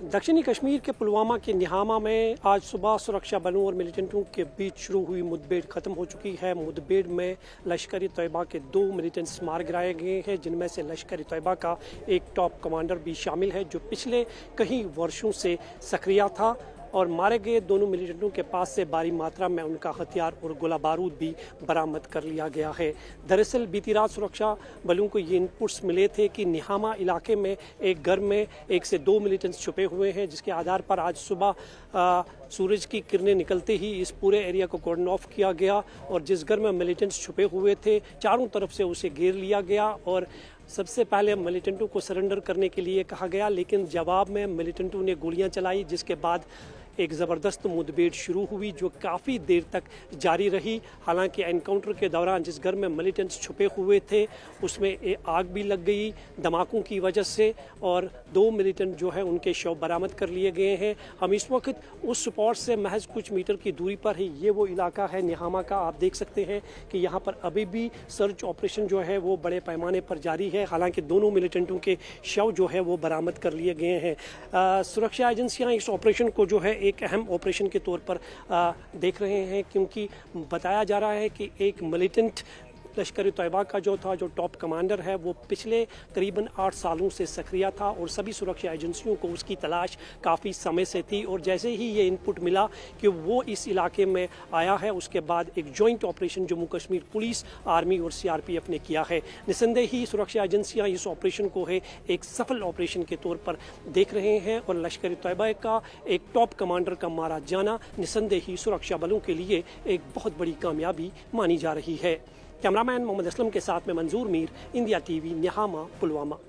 दक्षिणी कश्मीर के पुलवामा के निहामा में आज सुबह सुरक्षा बलों और मिलिटेंटों के बीच शुरू हुई मुठभेड़ खत्म हो चुकी है। मुठभेड़ में लश्कर ए तैयबा के 2 मिलिटेंट्स मार गिराए गए हैं, जिनमें से लश्कर ए तैयबा का एक टॉप कमांडर भी शामिल है, जो पिछले कई वर्षों से सक्रिय था। और मारे गए दोनों मिलिटेंटों के पास से भारी मात्रा में उनका हथियार और गोला बारूद भी बरामद कर लिया गया है। दरअसल बीती रात सुरक्षा बलों को ये इनपुट्स मिले थे कि निहामा इलाके में एक घर में 1 से 2 मिलिटेंट्स छुपे हुए हैं, जिसके आधार पर आज सुबह सूरज की किरणें निकलते ही इस पूरे एरिया को कॉर्डन ऑफ किया गया और जिस घर में मिलिटेंट्स छुपे हुए थे चारों तरफ से उसे घेर लिया गया और सबसे पहले मिलिटेंटों को सरेंडर करने के लिए कहा गया, लेकिन जवाब में मिलिटेंटों ने गोलियां चलाई, जिसके बाद एक ज़बरदस्त मुठभेड़ शुरू हुई जो काफ़ी देर तक जारी रही। हालांकि एनकाउंटर के दौरान जिस घर में मिलिटेंट्स छुपे हुए थे उसमें आग भी लग गई धमाकों की वजह से और 2 मिलिटेंट जो है उनके शव बरामद कर लिए गए हैं। हम इस वक्त उस स्पॉट से महज कुछ मीटर की दूरी पर है। ये वो इलाका है निहामा का। आप देख सकते हैं कि यहाँ पर अभी भी सर्च ऑपरेशन जो है वो बड़े पैमाने पर जारी है। हालांकि दोनों मिलिटेंटों के शव जो है वो बरामद कर लिए गए हैं। सुरक्षा एजेंसियाँ इस ऑपरेशन को जो है एक अहम ऑपरेशन के तौर पर देख रहे हैं, क्योंकि बताया जा रहा है कि एक मिलिटेंट लश्कर ए तैयबा का जो टॉप कमांडर है वो पिछले करीबन 8 सालों से सक्रिय था और सभी सुरक्षा एजेंसियों को उसकी तलाश काफ़ी समय से थी। और जैसे ही ये इनपुट मिला कि वो इस इलाके में आया है, उसके बाद एक joint operation Jammu Kashmir police, army और CRPF ने किया है। निस्संदेह ही सुरक्षा एजेंसियाँ इस ऑपरेशन को है एक सफल ऑपरेशन के तौर पर देख रहे हैं और लश्कर ए तैयबा का एक टॉप कमांडर का मारा जाना निस्संदेह ही सुरक्षा बलों के लिए एक बहुत बड़ी कामयाबी मानी जा रही है। कैमरामैन मोहम्मद असलम के साथ में मंजूर मीर, इंडिया TV, निहामा, पुलवामा।